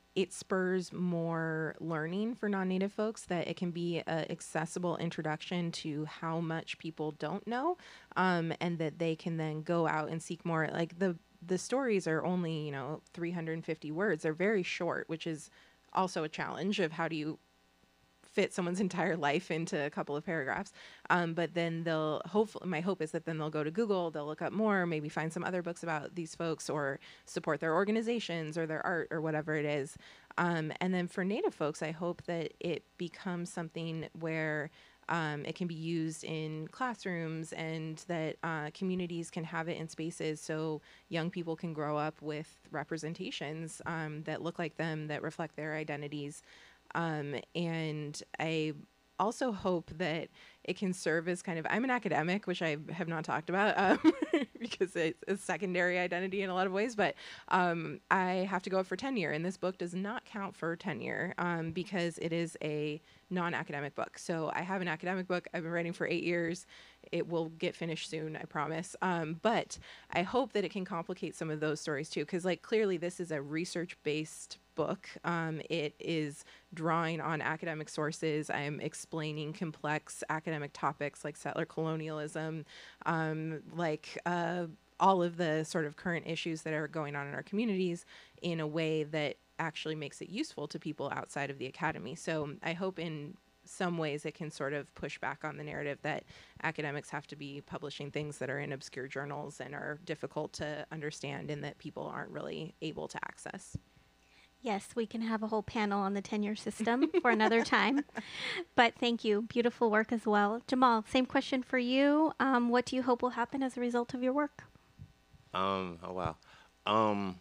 it spurs more learning for non-Native folks, that it can be an accessible introduction to how much people don't know, um, and that they can then go out and seek more. Like the the stories are only, you know, three hundred fifty words. They're very short, which is also a challenge of how do you fit someone's entire life into a couple of paragraphs. Um, but then they'll hopefully, my hope is that then they'll go to Google, they'll look up more, maybe find some other books about these folks or support their organizations or their art or whatever it is. Um, and then for Native folks, I hope that it becomes something where um, it can be used in classrooms, and that uh, communities can have it in spaces so young people can grow up with representations um, that look like them, that reflect their identities. Um, and I also hope that it can serve as kind of, I'm an academic, which I have not talked about um, because it's a secondary identity in a lot of ways, but um, I have to go up for tenure, and this book does not count for tenure um, because it is a non-academic book. So I have an academic book I've been writing for eight years. It will get finished soon, I promise. Um, but I hope that it can complicate some of those stories too, because like clearly this is a research-based book. Um, it is drawing on academic sources. I'm explaining complex academic topics like settler colonialism, um, like uh, all of the sort of current issues that are going on in our communities in a way that actually makes it useful to people outside of the academy. So I hope in some ways it can sort of push back on the narrative that academics have to be publishing things that are in obscure journals and are difficult to understand and that people aren't really able to access. Yes, we can have a whole panel on the tenure system for another time. But thank you. Beautiful work as well. Jamal, same question for you. Um, what do you hope will happen as a result of your work? Um, oh, wow. Um,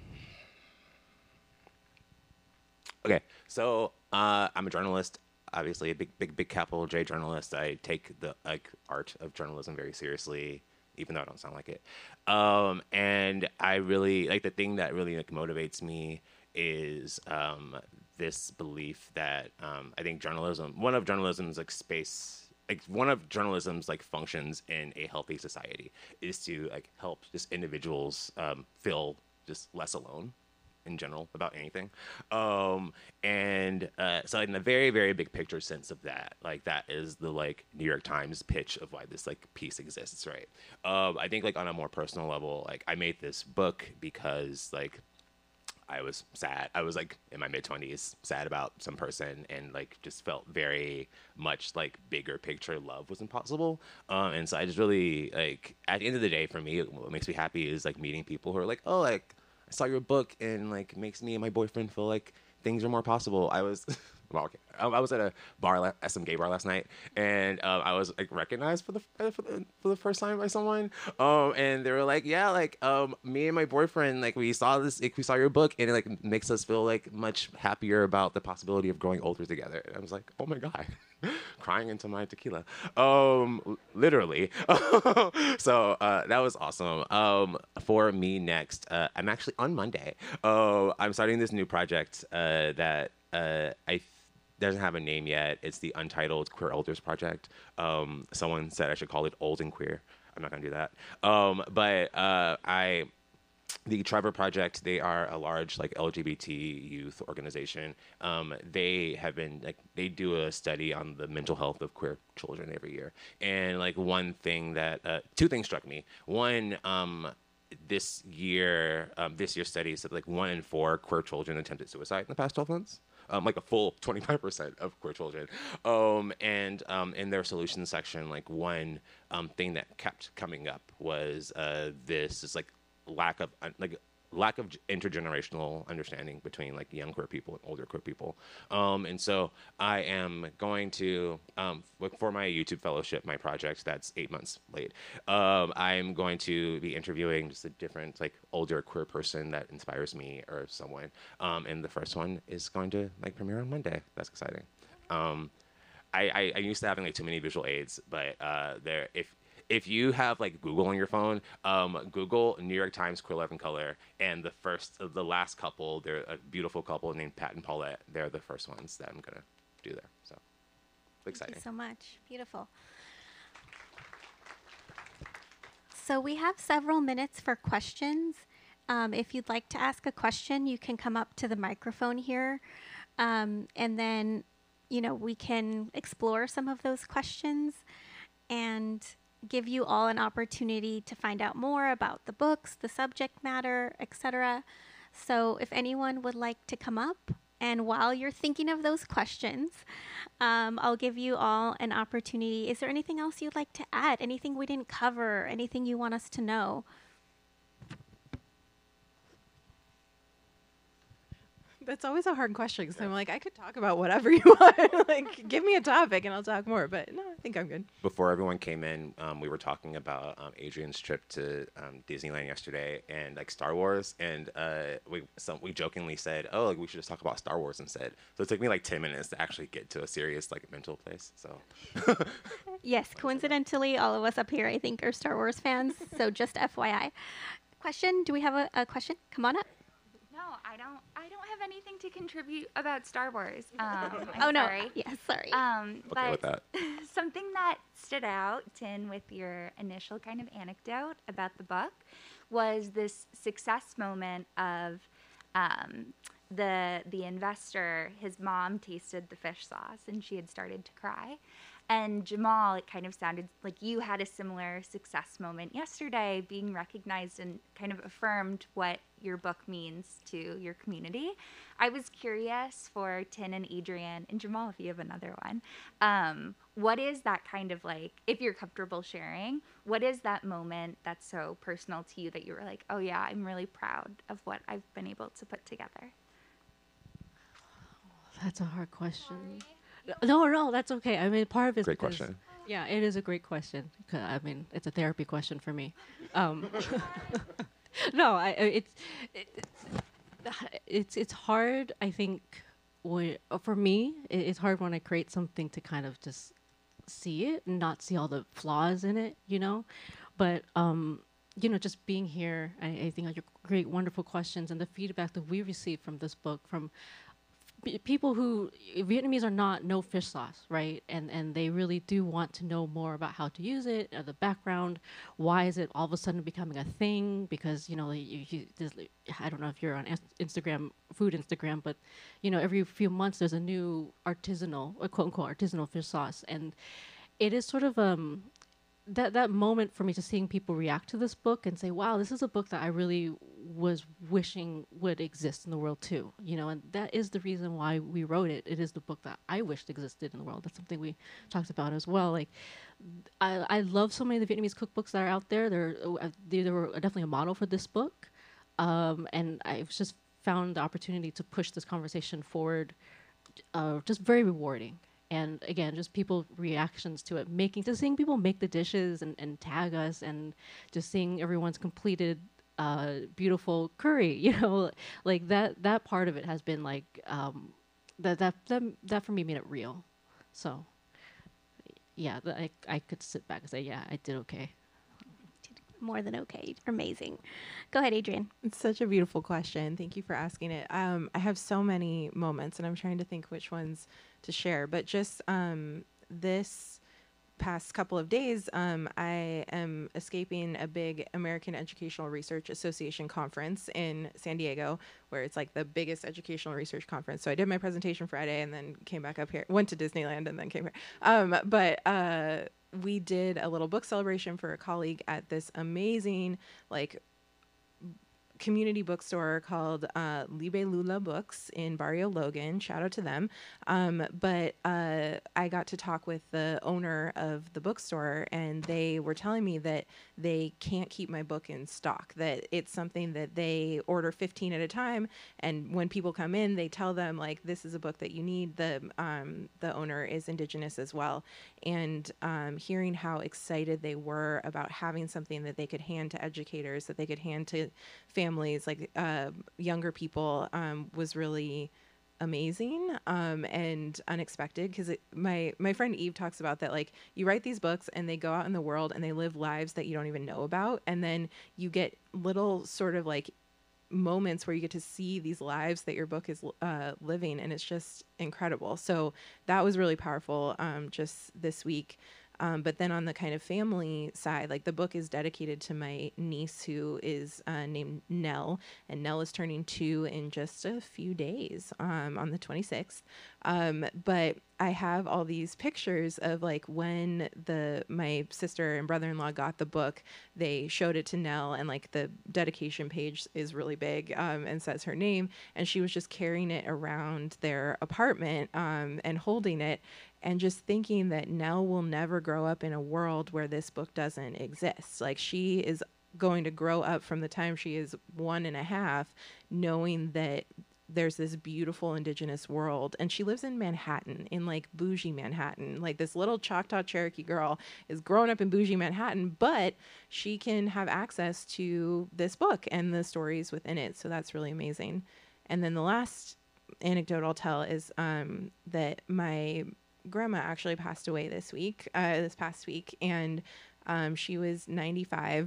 okay, so uh, I'm a journalist, obviously a big, big, big capital J journalist. I take the like art of journalism very seriously, even though I don't sound like it. Um, and I really, like the thing that really like motivates me is um, this belief that um, I think journalism, one of journalism's like space, like one of journalism's like functions in a healthy society is to like help just individuals um, feel just less alone in general about anything. Um, and uh, so in the very, very big picture sense of that, like that is the like New York Times pitch of why this like piece exists, right? Um, I think like on a more personal level, like I made this book because like I was sad. I was like in my mid twenties, sad about some person, and like just felt very much like bigger picture love was impossible. Um, and so I just really like at the end of the day, for me, what makes me happy is like meeting people who are like, oh, like I saw your book and like makes me and my boyfriend feel like things are more possible. I was, well, okay. I, I was at a bar, la- at some gay bar last night, and um, I was like recognized for the for the for the first time by someone. Um, and they were like, yeah, like um, me and my boyfriend, like we saw this, like, we saw your book, and it like makes us feel like much happier about the possibility of growing older together. And I was like, oh my god, crying into my tequila, um, literally. So uh, that was awesome. Um, for me next, uh, I'm actually on Monday. Uh, I'm starting this new project uh, that uh, I. Th- doesn't have a name yet. It's the Untitled Queer Elders Project. Um, someone said I should call it Old and Queer. I'm not gonna do that. Um, but uh, I, the Trevor Project, they are a large like L G B T youth organization. Um, they have been like, they do a study on the mental health of queer children every year. And like one thing that, uh, two things struck me. One, um, this year, um, this year's study said like one in four queer children attempted suicide in the past twelve months. Um, like a full twenty-five percent of queer children. Um, and um, in their solutions section, like one um, thing that kept coming up was uh, this is like lack of uh, like lack of intergenerational understanding between like young queer people and older queer people. Um, and so I am going to, um, look for my YouTube fellowship, my project that's eight months late. Um, I'm going to be interviewing just a different like older queer person that inspires me or someone. Um, and the first one is going to like premiere on Monday. That's exciting. Um, I, I, I'm used to having like too many visual aids, but uh, there, if If you have like Google on your phone, um, Google New York Times Queer Life in Color, and the first, uh, the last couple, they're a beautiful couple named Pat and Paulette. They're the first ones that I'm gonna do there. So exciting. Thank you so much. Beautiful. So we have several minutes for questions. Um, if you'd like to ask a question, you can come up to the microphone here, um, and then, you know, we can explore some of those questions and give you all an opportunity to find out more about the books, the subject matter, et cetera. So if anyone would like to come up, and while you're thinking of those questions, um, I'll give you all an opportunity. Is there anything else you'd like to add? Anything we didn't cover? Anything you want us to know? That's always a hard question because I'm like, I could talk about whatever you want. Like, give me a topic and I'll talk more. But no, I think I'm good. Before everyone came in, um, we were talking about um, Adrienne's trip to um, Disneyland yesterday and like Star Wars. And uh, we some, we jokingly said, oh, like, we should just talk about Star Wars instead. So it took me like ten minutes to actually get to a serious like mental place. So Yes, coincidentally, all of us up here, I think, are Star Wars fans. So just F Y I. Question? Do we have a, a question? Come on up. No, I don't. I don't have anything to contribute about Star Wars. Um, I'm oh no! sorry. Yes, sorry. Um, okay but with that. something that stood out, Tin, with your initial kind of anecdote about the book, was this success moment of um, the the investor. His mom tasted the fish sauce, and she had started to cry. And Jamal, it kind of sounded like you had a similar success moment yesterday, being recognized and kind of affirmed what your book means to your community. I was curious for Tin and Adrienne, and Jamal, if you have another one, um, what is that kind of like, if you're comfortable sharing, what is that moment that's so personal to you that you were like, oh yeah, I'm really proud of what I've been able to put together? That's a hard question. No, no, that's okay. I mean, part of it is Great because- question. Yeah, it is a great question. 'Cause, I mean, it's a therapy question for me. Um, no, I, it's it, it's it's hard. I think when, for me, it, it's hard when I create something to kind of just see it and not see all the flaws in it, you know. But um, you know, just being here, I, I think your great, wonderful questions and the feedback that we received from this book from people who Vietnamese are not no fish sauce, right? And and they really do want to know more about how to use it, uh, the background. Why is it all of a sudden becoming a thing? Because you know, you, you, I don't know if you're on Instagram, food Instagram, but you know, every few months there's a new artisanal, or quote unquote artisanal fish sauce, and it is sort of um. That that moment for me, just seeing people react to this book and say, "Wow, this is a book that I really was wishing would exist in the world too," you know, and that is the reason why we wrote it. It is the book that I wished existed in the world. That's something we talked about as well. Like, I I love so many of the Vietnamese cookbooks that are out there. They're uh, they, they were definitely a model for this book, um, and I've just found the opportunity to push this conversation forward, uh, just very rewarding. And again, just people reactions to it, making, just seeing people make the dishes and, and tag us, and just seeing everyone's completed uh, beautiful curry, you know, like that, that part of it has been like, um, that, that, that, that for me made it real. So yeah, the, I, I could sit back and say, yeah, I did okay. More than okay. Amazing. Go ahead, Adrienne. It's such a beautiful question. Thank you for asking it. Um, I have so many moments, and I'm trying to think which ones to share. But just um, this past couple of days, um, I am escaping a big American Educational Research Association conference in San Diego, where it's like the biggest educational research conference. So I did my presentation Friday and then came back up here, went to Disneyland and then came here. Um, but uh, we did a little book celebration for a colleague at this amazing, like, community bookstore called uh, Libe Lula Books in Barrio Logan. Shout out to them. Um, but uh, I got to talk with the owner of the bookstore, and they were telling me that they can't keep my book in stock, that it's something that they order fifteen at a time. And when people come in, they tell them, like, this is a book that you need. The, um, the owner is Indigenous as well. And um, hearing how excited they were about having something that they could hand to educators, that they could hand to families, families, like uh, younger people, um, was really amazing um, and unexpected. Because my my friend Eve talks about that, like, you write these books and they go out in the world and they live lives that you don't even know about, and then you get little sort of like moments where you get to see these lives that your book is uh, living, and it's just incredible. So that was really powerful um, just this week. Um, but then on the kind of family side, like the book is dedicated to my niece who is uh, named Nell, and Nell is turning two in just a few days um, on the twenty-sixth. Um, but I have all these pictures of like when the my sister and brother-in-law got the book, they showed it to Nell, and like the dedication page is really big um, and says her name, and she was just carrying it around their apartment um, and holding it, and just thinking that Nell will never grow up in a world where this book doesn't exist. Like she is going to grow up from the time she is one and a half, knowing that there's this beautiful indigenous world, and she lives in Manhattan, in like bougie Manhattan. Like this little Choctaw Cherokee girl is growing up in bougie Manhattan, but she can have access to this book and the stories within it. So that's really amazing. And then the last anecdote I'll tell is um, that my grandma actually passed away this week, uh, this past week, and um, she was ninety-five.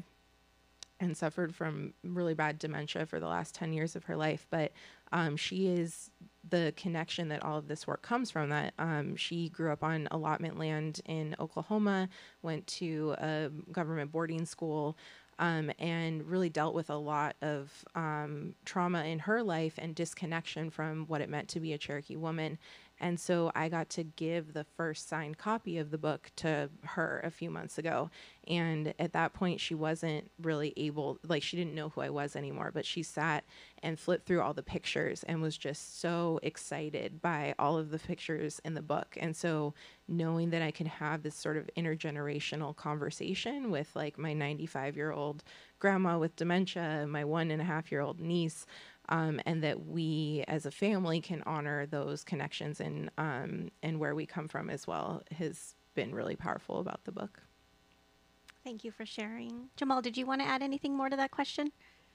And suffered from really bad dementia for the last ten years of her life. But um, she is the connection that all of this work comes from. That um, she grew up on allotment land in Oklahoma, went to a government boarding school, um, and really dealt with a lot of um, trauma in her life and disconnection from what it meant to be a Cherokee woman. And so I got to give the first signed copy of the book to her a few months ago. And at that point, she wasn't really able, like she didn't know who I was anymore, but she sat and flipped through all the pictures and was just so excited by all of the pictures in the book. And so knowing that I can have this sort of intergenerational conversation with like my ninety-five year old grandma with dementia, my one and a half year old niece, Um, and that we as a family can honor those connections and um, and where we come from as well has been really powerful about the book. Thank you for sharing. Jamal, did you want to add anything more to that question?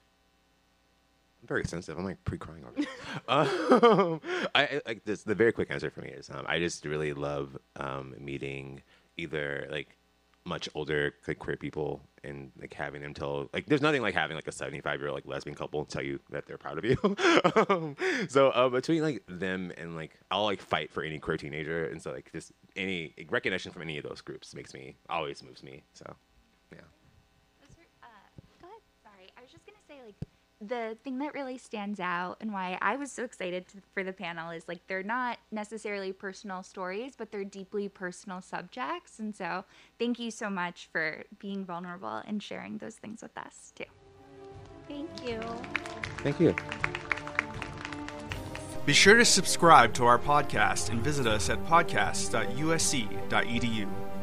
I'm very sensitive. I'm like pre-crying already. um, I, I like this. The very quick answer for me is um, I just really love um, meeting either like much older like queer people and like having them tell like there's nothing like having like a seventy-five year old like lesbian couple tell you that they're proud of you. um, so uh, between like them and like I'll like fight for any queer teenager, and so like just any recognition from any of those groups makes me always moves me. So yeah. Uh, Go ahead. Sorry, I was just gonna say like the thing that really stands out and why I was so excited to, for the panel is like they're not necessarily personal stories, but they're deeply personal subjects. And so thank you so much for being vulnerable and sharing those things with us too. Thank you. Thank you. Be sure to subscribe to our podcast and visit us at podcasts dot U S C dot E D U.